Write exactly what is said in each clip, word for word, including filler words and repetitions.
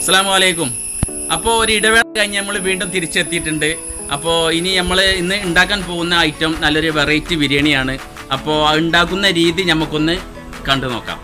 അസ്സലാമു അപ്പോൾ ഒരു ഇടവേള കഴിഞ്ഞ് നമ്മൾ വീണ്ടും തിരിച്ചെത്തിയിട്ടുണ്ട്. അപ്പോൾ ഇനി നമ്മൾ ഇന്ന് ഉണ്ടാക്കാൻ പോകുന്ന ഐറ്റം നല്ലൊരു വെറൈറ്റി ബിരിയാണിയാണ്. അപ്പോൾ അത് ഉണ്ടാക്കുന്ന രീതി നമുക്കൊന്ന് കണ്ടു നോക്കാം.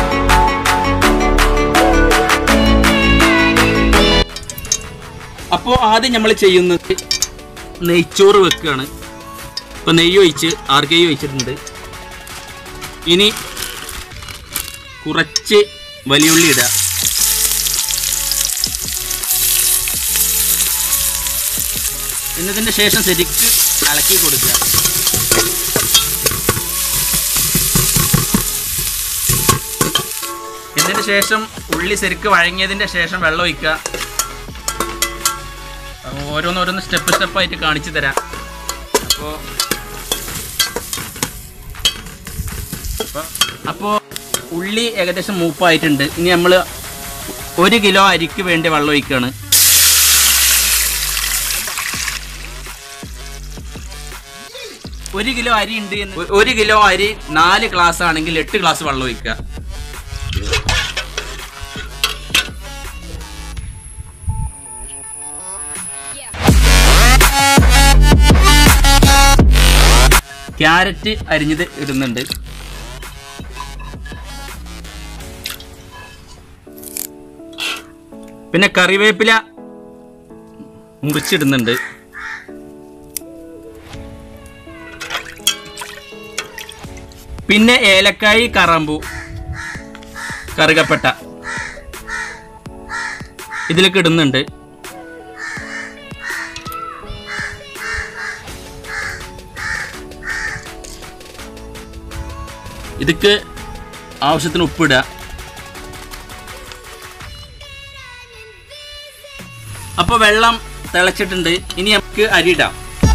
അപ്പോൾ ആദ്യം നമ്മൾ ചെയ്യുന്നത് നെയ്ച്ചോറ് വെക്കുകയാണ്. ഇപ്പോൾ നെയ്യ് ഒഴിച്ച് ആറ് കൈ ഒഴിച്ചിട്ടുണ്ട്. ഇനി കുറച്ച് വലിയുള്ളി ഇടുക. എന്നതിന് ശേഷം ശരിക്ക് ഇളക്കി കൊടുക്കുക. ഇതിന് ശേഷം ഉള്ളി ശരിക്ക് വഴങ്ങിയതിൻ്റെ ശേഷം വെള്ളം ഒഴിക്കുക. ഓരോന്നോരോന്ന് സ്റ്റെപ്പ് സ്റ്റെപ്പായിട്ട് കാണിച്ചു തരാം. അപ്പോൾ അപ്പോൾ ഉള്ളി ഏകദേശം മൂപ്പായിട്ടുണ്ട്. ഇനി നമ്മൾ ഒരു കിലോ അരിക്ക് വേണ്ടി വെള്ളം ഒഴിക്കുകയാണ്. ഒരു കിലോ അരി ഉണ്ട് എന്ന് ഒരു കിലോ അരി നാല് ഗ്ലാസ് ആണെങ്കിൽ എട്ട് ഗ്ലാസ് വെള്ളം ഒഴിക്കുക. ക്യാരറ്റ് അരിഞ്ഞത് ഇടുന്നുണ്ട്. പിന്നെ കറിവേപ്പില മുറിച്ചിടുന്നുണ്ട്. പിന്നെ ഏലക്കായി, കറാമ്പൂ, കറുകപ്പട്ട ഇതിലേക്ക് ഇടുന്നുണ്ട്. ഇതിക്ക് ആവശ്യത്തിന് ഉപ്പിടുക. അപ്പോൾ വെള്ളം തിളച്ചിട്ടുണ്ട്. ഇനി നമുക്ക് അരിയിടാം.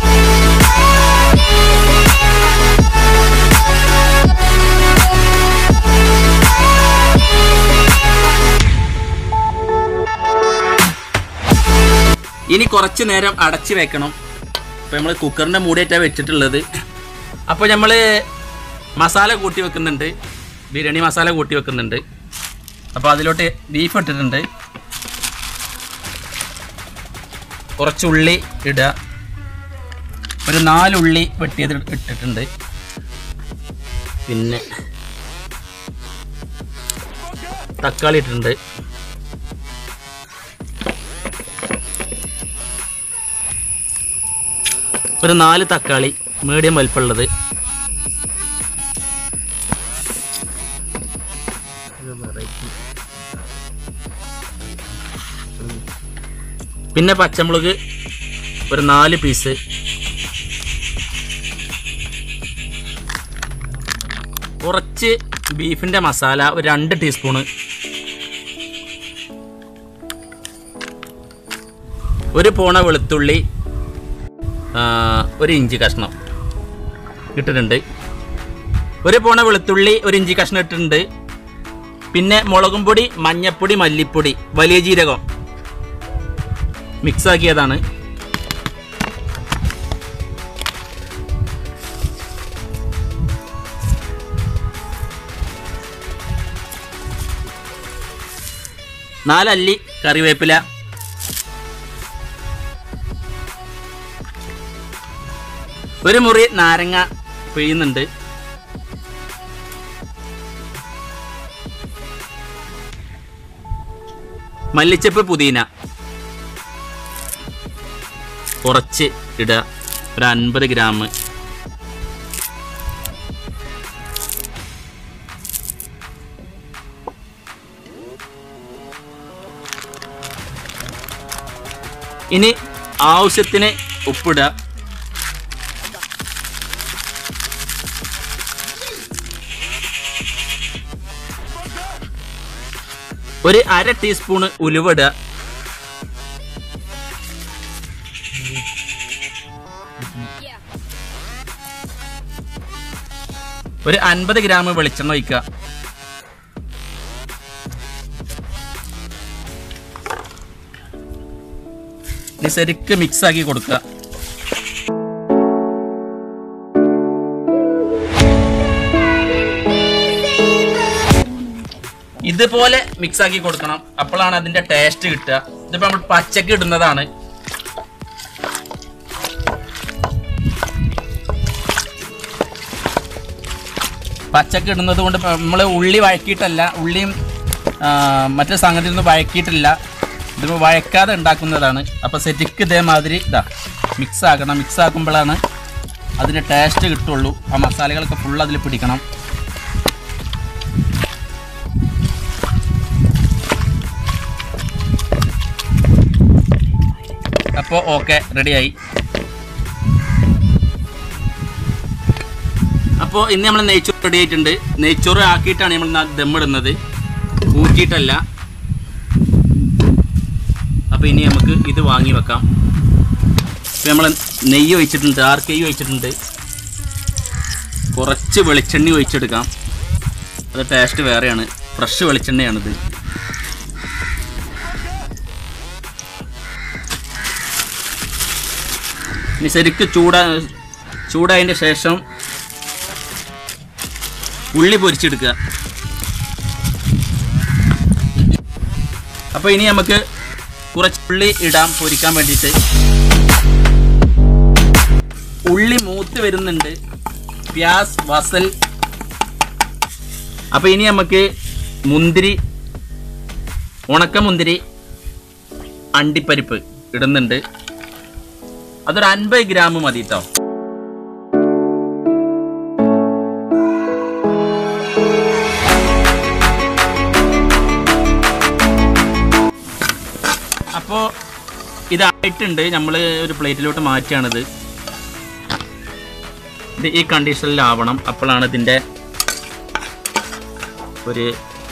ഇനി കുറച്ച് നേരം അടച്ച് വെക്കണം. അപ്പോൾ നമ്മൾ കുക്കറിൻ്റെ മൂടിയിട്ടാണ് വെച്ചിട്ടുള്ളത്. അപ്പോൾ നമ്മൾ മസാല കൂട്ടി വെക്കുന്നുണ്ട്. ബിരിയാണി മസാല കൂട്ടി വെക്കുന്നുണ്ട്. അപ്പോൾ അതിലോട്ട് ബീഫ് ഇട്ടിട്ടുണ്ട്. കുറച്ച് ഉള്ളി ഇടുക. ഒരു നാലുള്ളി വെട്ടിയത് ഇട്ടിട്ടുണ്ട്. പിന്നെ തക്കാളി ഇട്ടിട്ടുണ്ട്. ഒരു നാല് തക്കാളി മീഡിയം വലിപ്പമുള്ളത്. പിന്നെ പച്ചമുളക് ഒരു നാല് പീസ്. കുറച്ച് ബീഫിൻ്റെ മസാല ഒരു രണ്ട് ടീസ്പൂണ്. ഒരു പോണ വെളുത്തുള്ളി ഒരു ഇഞ്ചി കഷ്ണം ഇട്ടിട്ടുണ്ട്. ഒരു പോണ വെളുത്തുള്ളി ഒരു ഇഞ്ചി കഷ്ണം ഇട്ടിട്ടുണ്ട്. പിന്നെ മുളകും പൊടി, മഞ്ഞപ്പൊടി, മല്ലിപ്പൊടി, വലിയ ജീരകം മിക്സാക്കിയതാണ്. നാലല്ലി കറിവേപ്പില. ഒരു മുറി നാരങ്ങ പിഴിയുന്നുണ്ട്. മല്ലിച്ചപ്പ്, പുതിന കുറച്ച് ഇടുക. ഒരു അൻപത് ഗ്രാം. ഇനി ആവശ്യത്തിന് ഉപ്പിടുക. ഒരു അര ടീസ്പൂണ് ഉലുവ ഇടുക. ഒരു അൻപത് ഗ്രാം വെളിച്ചെണ്ണ ഒഴിക്കുക. ഇനി ശരിക്ക് മിക്സാക്കി കൊടുക്കുക. ഇതുപോലെ മിക്സ് ആക്കി കൊടുക്കണം. അപ്പോഴാണ് അതിന്റെ ടേസ്റ്റ് കിട്ടുക. ഇതിപ്പോ നമ്മൾ പച്ചക്ക് ഇടുന്നതാണ്. പച്ചക്ക് ഇടുന്നത് കൊണ്ട് നമ്മൾ ഉള്ളി വഴക്കിയിട്ടല്ല, ഉള്ളിയും മറ്റു സംഗതിയൊന്നും വഴക്കിയിട്ടില്ല. ഇതിപ്പോൾ വഴക്കാതെ ഉണ്ടാക്കുന്നതാണ്. അപ്പോൾ സെറ്റിക്ക് ഇതേമാതിരി ഇതാ മിക്സ് ആക്കണം. മിക്സ് ആക്കുമ്പോഴാണ് അതിൻ്റെ ടേസ്റ്റ് കിട്ടുള്ളൂ. ആ മസാലകളൊക്കെ ഫുൾ അതിൽ പിടിക്കണം. അപ്പോൾ ഓക്കെ, റെഡിയായി. അപ്പോൾ ഇന്ന് നമ്മൾ നെയ്ച്ചോറ് റെഡി ആയിട്ടുണ്ട്. നെയ്ച്ചോറ് ആക്കിയിട്ടാണ് നമ്മൾ ദമ്മിടുന്നത്, ഊറ്റിയിട്ടല്ല. അപ്പോൾ ഇനി നമുക്ക് ഇത് വാങ്ങി വെക്കാം. ഇപ്പോൾ നമ്മൾ നെയ്യ് ഒഴിച്ചിട്ടുണ്ട്, ആർക്കെയ്യ് ഒഴിച്ചിട്ടുണ്ട്. കുറച്ച് വെളിച്ചെണ്ണ ഒഴിച്ചെടുക്കാം. അത് ടേസ്റ്റ് വേറെയാണ്. ഫ്രഷ് വെളിച്ചെണ്ണയാണിത്. ഇനി ശരിക്ക് ചൂടാ ചൂടായതിൻ്റെ ശേഷം ഉള്ളി പൊരിച്ചെടുക്കുക. അപ്പോൾ ഇനി നമുക്ക് കുറച്ച് ഉള്ളി ഇടാം പൊരിക്കാൻ വേണ്ടിയിട്ട്. ഉള്ളി മൂത്ത് വരുന്നുണ്ട്. പ്യാസ്, വസൽ. അപ്പോൾ ഇനി നമുക്ക് മുന്തിരി, ഉണക്കമുന്തിരി, അണ്ടിപ്പരിപ്പ് ഇടുന്നുണ്ട്. അതൊരു അൻപത് ഗ്രാം മതി കേട്ടോ. അപ്പോൾ ഇതായിട്ടുണ്ട്. നമ്മൾ ഒരു പ്ലേറ്റിലോട്ട് മാറ്റിയാണിത്. ഇത് ഈ കണ്ടീഷനിലാവണം. അപ്പോഴാണ് ഇതിൻ്റെ ഒരു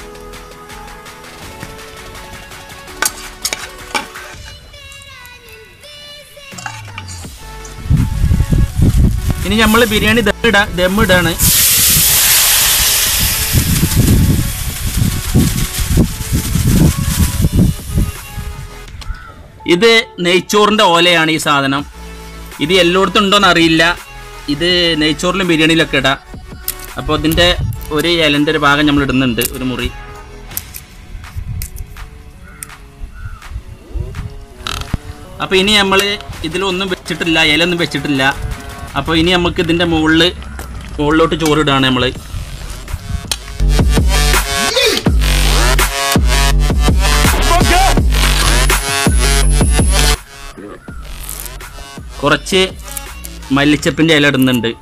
ഇനി നമ്മൾ ബിരിയാണി ദമ്മിടാ ദമ്മിടാണ്. ഇത് നെയ്ച്ചോറിൻ്റെ ഓലയാണ് ഈ സാധനം. ഇത് എല്ലായിടത്തും ഉണ്ടോയെന്ന് അറിയില്ല. ഇത് നെയ്ച്ചോറിലും ബിരിയാണിയിലൊക്കെ ഇടാം. അപ്പോൾ ഇതിൻ്റെ ഒരു ഇലൻ്റെ ഒരു ഭാഗം നമ്മൾ ഇടുന്നുണ്ട്, ഒരു മുറി. അപ്പോൾ ഇനി നമ്മൾ ഇതിലൊന്നും വെച്ചിട്ടില്ല, ഇലൊന്നും വെച്ചിട്ടില്ല. അപ്പോൾ ഇനി നമുക്ക് ഇതിൻ്റെ മുകളിൽ മുകളിലോട്ട് ചോറിടുകയാണ് നമ്മൾ. കുറച്ച് മല്ലിച്ചപ്പിൻ്റെ ഇല ഇടുന്നുണ്ട്.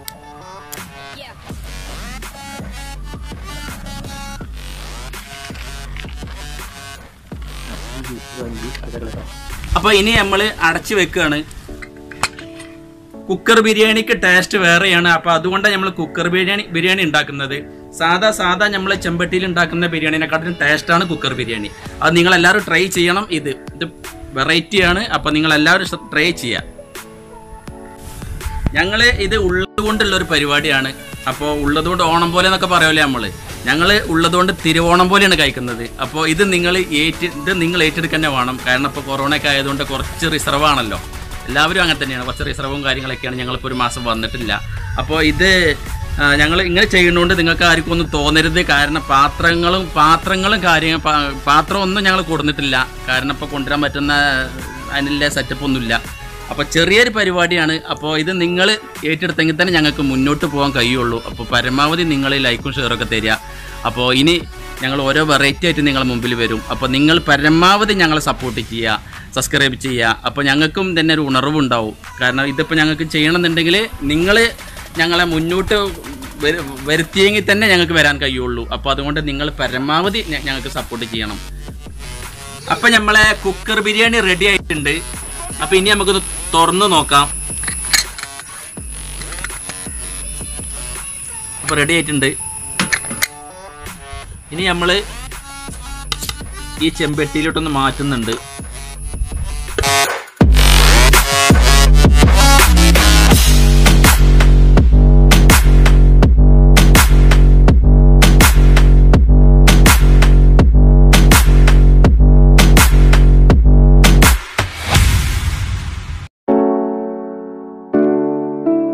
അപ്പോൾ ഇനി നമ്മൾ അടച്ചു വെക്കുകയാണ്. കുക്കർ ബിരിയാണിക്ക് ടേസ്റ്റ് വേറെയാണ്. അപ്പോൾ അതുകൊണ്ടാണ് നമ്മൾ കുക്കർ ബിരിയാണി ബിരിയാണി ഉണ്ടാക്കുന്നത്. സാധാ സാധാ നമ്മൾ ചെമ്പട്ടിയിൽ ഉണ്ടാക്കുന്ന ബിരിയാണിനെക്കാട്ടിലും ടേസ്റ്റാണ് കുക്കർ ബിരിയാണി. അത് നിങ്ങളെല്ലാവരും ട്രൈ ചെയ്യണം. ഇത് ഇത് വെറൈറ്റിയാണ്. അപ്പോൾ നിങ്ങളെല്ലാവരും ട്രൈ ചെയ്യുക. ഞങ്ങൾ ഇത് ഉള്ളതുകൊണ്ടുള്ളൊരു പരിപാടിയാണ്. അപ്പോൾ ഉള്ളതുകൊണ്ട് ഓണം പോലെ എന്നൊക്കെ പറയുമല്ലേ നമ്മൾ. ഞങ്ങൾ ഉള്ളതുകൊണ്ട് തിരുവോണം പോലെയാണ് കഴിക്കുന്നത്. അപ്പോൾ ഇത് നിങ്ങൾ ഏറ്റ് ഇത് നിങ്ങൾ ഏറ്റെടുക്കുക തന്നെ വേണം. കാരണം ഇപ്പോൾ കൊറോണയൊക്കെ ആയതുകൊണ്ട് കുറച്ച് റിസർവ് ആണല്ലോ. എല്ലാവരും അങ്ങനെ തന്നെയാണ്. കുറച്ച് റിസർവും കാര്യങ്ങളൊക്കെയാണ്. ഞങ്ങളിപ്പോൾ ഒരു മാസം വന്നിട്ടില്ല. അപ്പോൾ ഇത് ഞങ്ങൾ ഇങ്ങനെ ചെയ്യുന്നതുകൊണ്ട് നിങ്ങൾക്ക് ആർക്കും ഒന്നും തോന്നരുത്. കാരണം പാത്രങ്ങളും പാത്രങ്ങളും കാര്യങ്ങൾ പാത്രം ഒന്നും ഞങ്ങൾ കൊടുത്തിട്ടില്ല. കാരണം ഇപ്പോൾ കൊണ്ടുവരാൻ പറ്റുന്ന അതിനുള്ള സെറ്റപ്പ് ഒന്നുമില്ല. അപ്പോൾ ചെറിയൊരു പരിപാടിയാണ്. അപ്പോൾ ഇത് നിങ്ങൾ ഏറ്റെടുത്തെങ്കിൽ തന്നെ ഞങ്ങൾക്ക് മുന്നോട്ട് പോകാൻ കഴിയുള്ളൂ. അപ്പോൾ പരമാവധി നിങ്ങൾ ലൈക്കും ഷെയറൊക്കെ തരിക. അപ്പോൾ ഇനി ഞങ്ങൾ ഓരോ വെറൈറ്റി ആയിട്ട് നിങ്ങളുടെ മുമ്പിൽ വരും. അപ്പോൾ നിങ്ങൾ പരമാവധി ഞങ്ങളെ സപ്പോർട്ട് ചെയ്യുക, സബ്സ്ക്രൈബ് ചെയ്യുക. അപ്പോൾ ഞങ്ങൾക്കും തന്നെ ഒരു ഉണർവുണ്ടാവും. കാരണം ഇതിപ്പോൾ ഞങ്ങൾക്ക് ചെയ്യണമെന്നുണ്ടെങ്കിൽ നിങ്ങൾ ഞങ്ങളെ മുന്നോട്ട് വരുത്തിയെങ്കിൽ തന്നെ ഞങ്ങൾക്ക് വരാൻ കഴിയുള്ളൂ. അപ്പോൾ അതുകൊണ്ട് നിങ്ങൾ പരമാവധി ഞങ്ങൾക്ക് സപ്പോർട്ട് ചെയ്യണം. അപ്പോൾ നമ്മളെ കുക്കർ ബിരിയാണി റെഡി ആയിട്ടുണ്ട്. അപ്പോൾ ഇനി നമുക്കൊന്ന് തുറന്ന് നോക്കാം. അപ്പോൾ റെഡി ആയിട്ടുണ്ട്. ഇനി നമ്മൾ ഈ ചെമ്പട്ടിയിലോട്ടൊന്ന് മാറ്റുന്നുണ്ട്.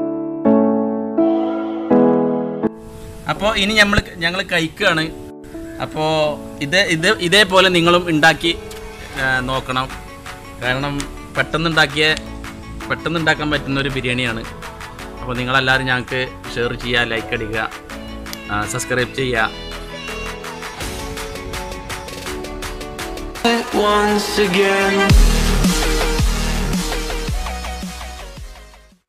അപ്പോൾ ഇനി നമ്മൾ ഞങ്ങൾ കഴിക്കുകയാണ്. അപ്പോൾ ഇത് ഇത് ഇതേപോലെ നിങ്ങളും ഉണ്ടാക്കി നോക്കണം. കാരണം പെട്ടെന്നുണ്ടാക്കിയ പെട്ടെന്ന് ഉണ്ടാക്കാൻ പറ്റുന്ന ഒരു ബിരിയാണിയാണ്. അപ്പോൾ നിങ്ങളെല്ലാവരും ഞങ്ങൾക്ക് ഷെയർ ചെയ്യുക, ലൈക്ക് അടിക്കുക, സബ്സ്ക്രൈബ് ചെയ്യുക. Once again